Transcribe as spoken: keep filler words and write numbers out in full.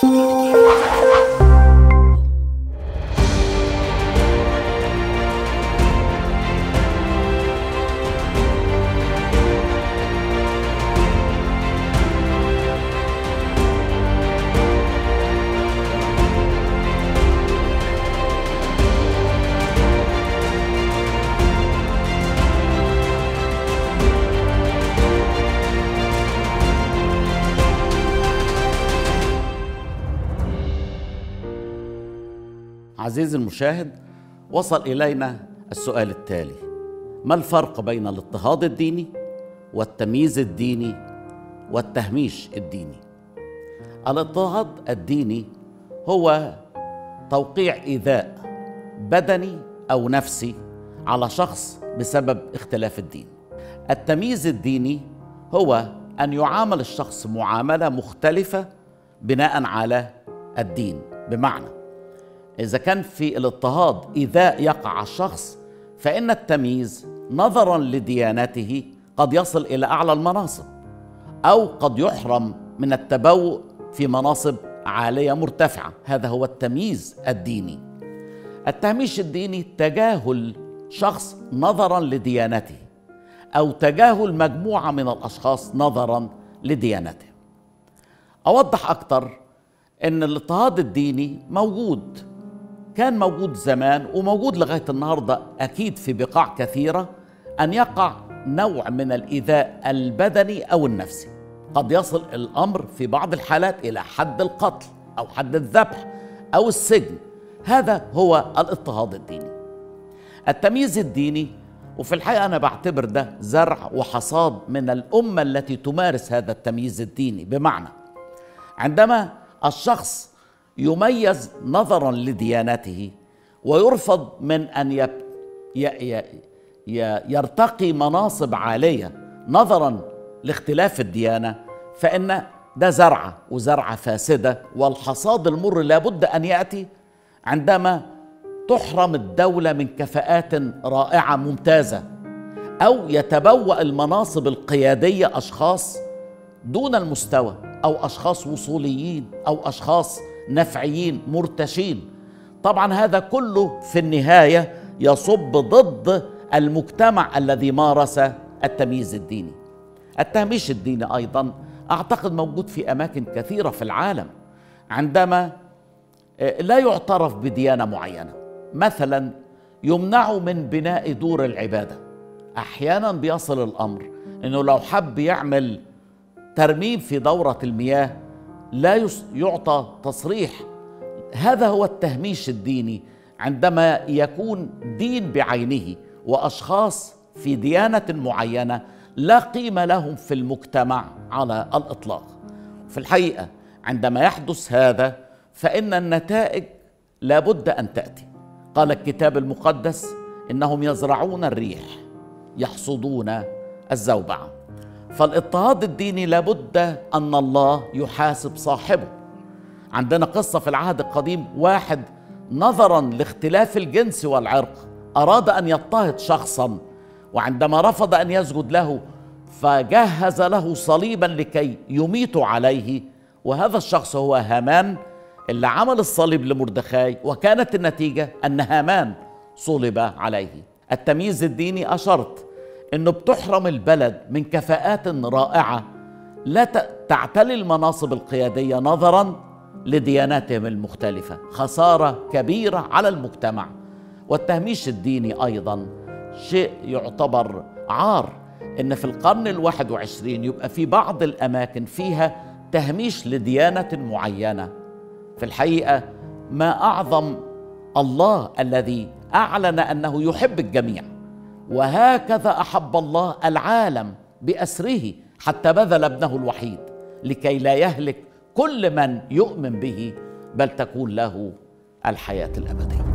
عزيزي المشاهد، وصل إلينا السؤال التالي: ما الفرق بين الاضطهاد الديني والتمييز الديني والتهميش الديني؟ الاضطهاد الديني هو توقيع إيذاء بدني أو نفسي على شخص بسبب اختلاف الدين. التمييز الديني هو أن يعامل الشخص معاملة مختلفة بناء على الدين. بمعنى إذا كان في الاضطهاد إيذاء يقع على الشخص، فإن التمييز نظراً لديانته قد يصل إلى أعلى المناصب، أو قد يحرم من التبوء في مناصب عالية مرتفعة. هذا هو التمييز الديني. التهميش الديني تجاهل شخص نظراً لديانته، أو تجاهل مجموعة من الأشخاص نظراً لديانته. أوضح أكتر أن الاضطهاد الديني موجود، كان موجود زمان وموجود لغاية النهاردة أكيد في بقاع كثيرة، أن يقع نوع من الإيذاء البدني أو النفسي. قد يصل الأمر في بعض الحالات إلى حد القتل أو حد الذبح أو السجن. هذا هو الاضطهاد الديني. التمييز الديني، وفي الحقيقة أنا بعتبر ده زرع وحصاد من الأمة التي تمارس هذا التمييز الديني. بمعنى عندما الشخص يميز نظراً لديانته ويرفض من أن يب... ي... ي... ي... يرتقي مناصب عالية نظراً لاختلاف الديانة، فإن ده زرعة وزرعة فاسدة، والحصاد المر لابد أن يأتي عندما تحرم الدولة من كفاءات رائعة ممتازة، أو يتبوأ المناصب القيادية أشخاص دون المستوى، أو أشخاص وصوليين، أو أشخاص نفعيين مرتشين. طبعا هذا كله في النهاية يصب ضد المجتمع الذي مارس التمييز الديني. التهميش الديني أيضا أعتقد موجود في أماكن كثيرة في العالم، عندما لا يعترف بديانة معينة، مثلا يمنع من بناء دور العبادة. أحيانا بيصل الأمر أنه لو حب يعمل ترميم في دورة المياه لا يعطى تصريح. هذا هو التهميش الديني، عندما يكون دين بعينه وأشخاص في ديانة معينة لا قيمة لهم في المجتمع على الإطلاق. في الحقيقة عندما يحدث هذا فإن النتائج لابد أن تأتي. قال الكتاب المقدس: إنهم يزرعون الريح يحصدون الزوبعة. فالاضطهاد الديني لابد أن الله يحاسب صاحبه. عندنا قصة في العهد القديم، واحد نظراً لاختلاف الجنس والعرق أراد أن يضطهد شخصاً، وعندما رفض أن يسجد له فجهز له صليباً لكي يميت عليه، وهذا الشخص هو هامان اللي عمل الصليب لمردخاي، وكانت النتيجة أن هامان صلب عليه. التمييز الديني أشرت أنه بتحرم البلد من كفاءات رائعة لا تعتلي المناصب القيادية نظراً لدياناتهم المختلفة. خسارة كبيرة على المجتمع. والتهميش الديني أيضاً شيء يعتبر عار، إن في القرن الواحد وعشرين يبقى في بعض الأماكن فيها تهميش لديانة معينة. في الحقيقة ما أعظم الله الذي أعلن أنه يحب الجميع، وهكذا أحب الله العالم بأسره حتى بذل ابنه الوحيد لكي لا يهلك كل من يؤمن به، بل تكون له الحياة الأبدية.